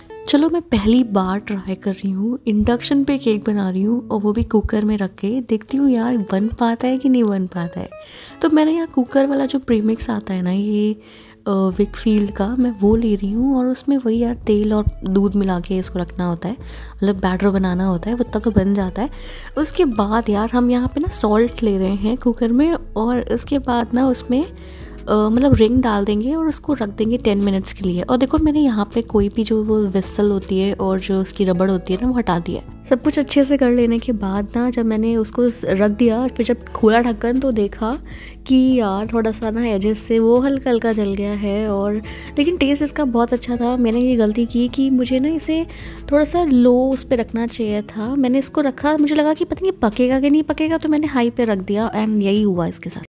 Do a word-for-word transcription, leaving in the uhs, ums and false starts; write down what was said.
चलो मैं पहली बार ट्राई कर रही हूँ, इंडक्शन पे केक बना रही हूँ और वो भी कुकर में रख के देखती हूँ यार बन पाता है कि नहीं बन पाता है। तो मैंने यहाँ कुकर वाला जो प्रीमिक्स आता है ना, ये विकफील्ड का, मैं वो ले रही हूँ और उसमें वही यार तेल और दूध मिला के इसको रखना होता है, मतलब बैटर बनाना होता है, वो तक बन जाता है। उसके बाद यार हम यहाँ पे ना सॉल्ट ले रहे हैं कुकर में और उसके बाद ना उसमें Uh, मतलब रिंग डाल देंगे और उसको रख देंगे टेन मिनट्स के लिए। और देखो मैंने यहाँ पे कोई भी जो वो विसल होती है और जो उसकी रबड़ होती है ना, वो हटा दिया है। सब कुछ अच्छे से कर लेने के बाद ना जब मैंने उसको रख दिया, फिर जब खोला ढक्कन तो देखा कि यार थोड़ा सा ना एजेस से वो हल्का हल्का जल गया है। और लेकिन टेस्ट इसका बहुत अच्छा था। मैंने ये गलती की कि मुझे ना इसे थोड़ा सा लो उस पर रखना चाहिए था। मैंने इसको रखा, मुझे लगा कि पता नहीं पकेगा कि नहीं पकेगा, तो मैंने हाई पे रख दिया एंड यही हुआ इसके साथ।